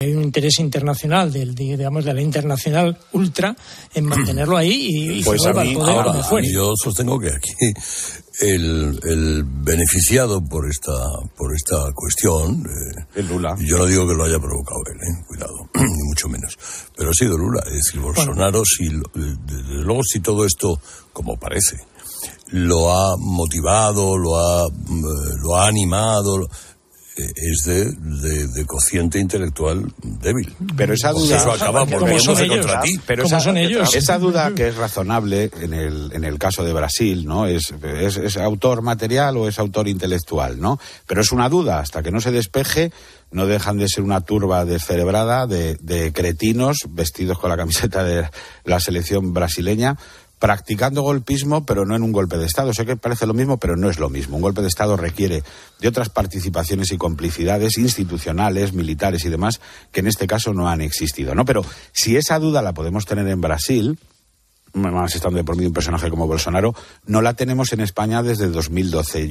hay un interés internacional digamos de la internacional ultra en mantenerlo ahí y pues se vuelva al poder ahora, como fuere. yo sostengo que aquí el beneficiado por esta cuestión, el Lula. Yo no digo que lo haya provocado él, cuidado, ni mucho menos, pero ha sido Lula. Es decir, Bolsonaro, desde luego, si todo esto, como parece, lo ha motivado, lo ha animado, es de cociente intelectual débil. Pero esa duda, eso acaba volviéndose contra ti. Pero esa duda que es razonable en el caso de Brasil, ¿no? ¿Es autor material o es autor intelectual, ¿no? Pero es una duda, hasta que no se despeje, no dejan de ser una turba descerebrada de cretinos vestidos con la camiseta de la selección brasileña, practicando golpismo, pero no en un golpe de Estado. Sé que parece lo mismo, pero no es lo mismo. Un golpe de Estado requiere de otras participaciones y complicidades institucionales, militares y demás, que en este caso no han existido, ¿no? Pero si esa duda la podemos tener en Brasil, más estando de por medio un personaje como Bolsonaro, no la tenemos en España desde 2012.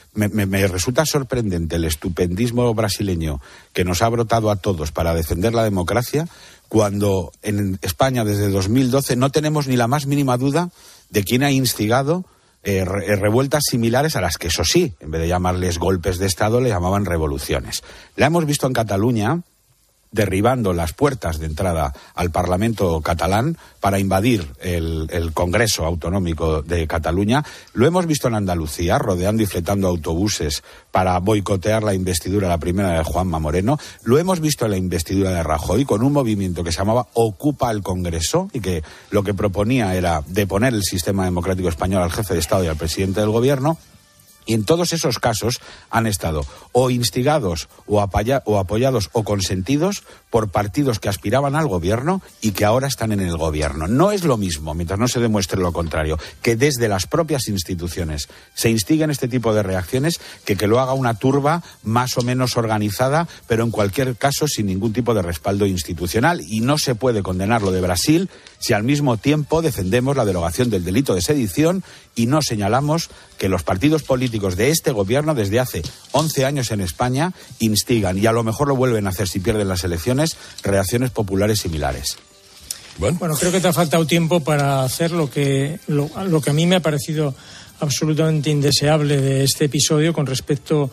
Me resulta sorprendente el estupendismo brasileño que nos ha brotado a todos para defender la democracia, cuando en España desde 2012 no tenemos ni la más mínima duda de quién ha instigado revueltas similares a las que, eso sí, en vez de llamarles golpes de Estado, le llamaban revoluciones. La hemos visto en Cataluña, derribando las puertas de entrada al Parlamento catalán para invadir el Congreso Autonómico de Cataluña. Lo hemos visto en Andalucía, rodeando y fletando autobuses para boicotear la investidura, la primera de Juanma Moreno. Lo hemos visto en la investidura de Rajoy, con un movimiento que se llamaba Ocupa el Congreso, y que lo que proponía era deponer el sistema democrático español al jefe de Estado y al presidente del Gobierno. Y en todos esos casos han estado o instigados o apoyados o consentidos por partidos que aspiraban al gobierno y que ahora están en el gobierno. No es lo mismo, mientras no se demuestre lo contrario, que desde las propias instituciones se instiguen este tipo de reacciones, que lo haga una turba más o menos organizada, pero en cualquier caso sin ningún tipo de respaldo institucional. Y no se puede condenar lo de Brasil si al mismo tiempo defendemos la derogación del delito de sedición y no señalamos que los partidos políticos de este gobierno desde hace 11 años en España instigan, y a lo mejor lo vuelven a hacer si pierden las elecciones, reacciones populares similares. Bueno, creo que te ha faltado tiempo para hacer lo que a mí me ha parecido absolutamente indeseable de este episodio con respecto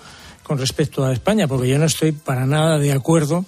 a España, porque yo no estoy para nada de acuerdo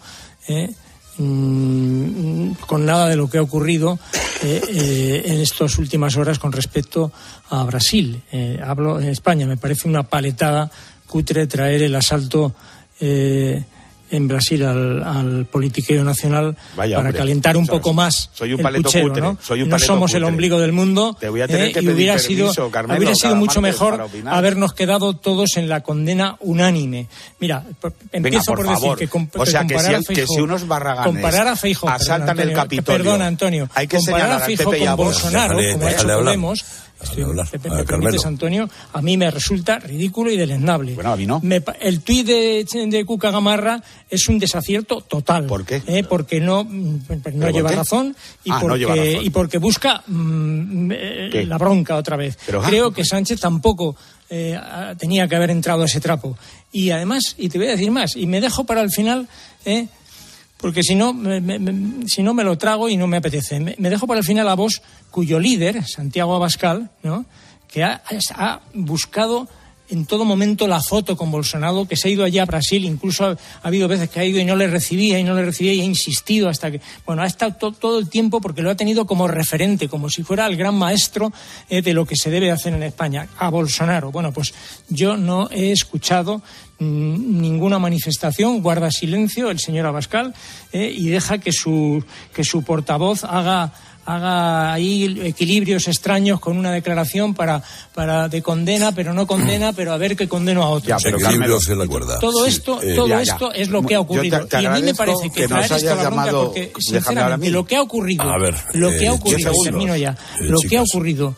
con nada de lo que ha ocurrido en estas últimas horas con respecto a Brasil. Hablo en España, me parece una paletada cutre traer el asalto en Brasil al politiqueo nacional. Vaya, para hombre, calentar un poco más soy un el paleto puchero, cutre, ¿no? soy un No paleto somos cutre. el ombligo del mundo. Te voy a tener que pedir hubiera permiso, sido, Carmelo, hubiera sido mucho martes mejor para opinar. habernos quedado todos en la condena unánime. Mira, empiezo por favor. decir que O sea, que si unos barraganes comparar a Feijóo, asaltan el Capitolio, perdón, Antonio, hay que comparar señalar a al Feijóo PP y a con Vox. Bolsonaro, como ha hecho Podemos, ¿me permites, Antonio? A mí me resulta ridículo y deleznable. Bueno, a mí no. El tuit de Cuca Gamarra es un desacierto total. ¿Por qué? Porque no lleva razón y porque busca la bronca otra vez. Creo que Sánchez tampoco tenía que haber entrado a ese trapo. Y además, y te voy a decir más, y me dejo para el final, porque si no me lo trago y no me apetece. Me dejo para el final a Vox, cuyo líder, Santiago Abascal, ¿no?, que ha buscado en todo momento la foto con Bolsonaro, que se ha ido allá a Brasil, incluso ha habido veces que ha ido y no le recibía y ha insistido hasta que, ha estado todo el tiempo porque lo ha tenido como referente, como si fuera el gran maestro de lo que se debe hacer en España, a Bolsonaro. Bueno, pues yo no he escuchado ninguna manifestación, guarda silencio el señor Abascal, y deja que su portavoz haga ahí equilibrios extraños con una declaración de condena, pero no condena, pero a ver que condeno a otros. Ya, pero equilibrios en la cuerda. Todo esto es lo que ha ocurrido. Y a mí me parece que traer esto a la bronca, porque sinceramente lo que ha ocurrido, termino ya, lo que ha ocurrido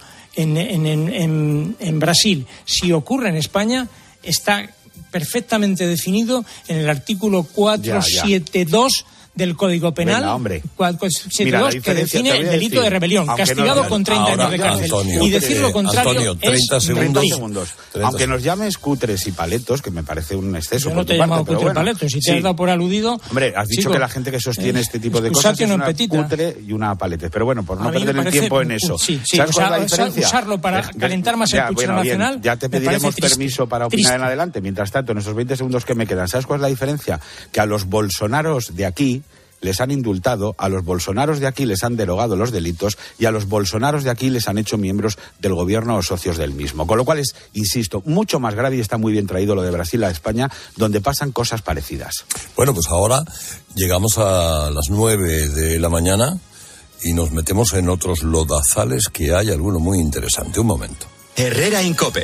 en Brasil, si ocurre en España, está perfectamente definido en el artículo 472 del Código Penal, venga, hombre. 472, que define el delito de rebelión, castigado con 30 años de cárcel. Antonio, y decir lo contrario Antonio, 30 es segundos. Aunque nos llames cutres y paletos, que me parece un exceso. Yo no te he llamado cutre y paletos, si te has dado por aludido... Hombre, has dicho que la gente que sostiene este tipo de cosas es una cutre y una palete. Pero bueno, por no perder el tiempo en eso. ¿Sabes cuál es la diferencia? Usarlo para calentar más el pucho nacional... Ya te pediremos permiso para opinar en adelante. Mientras tanto, en esos 20 segundos que me quedan, ¿sabes cuál es la diferencia? Que a los bolsonaros de aquí les han indultado, a los bolsonaros de aquí les han derogado los delitos y a los bolsonaros de aquí les han hecho miembros del gobierno o socios del mismo. Con lo cual es, insisto, mucho más grave y está muy bien traído lo de Brasil a España, donde pasan cosas parecidas. Bueno, pues ahora llegamos a las 9 de la mañana y nos metemos en otros lodazales que hay alguno muy interesante. Un momento. Herrera Incope.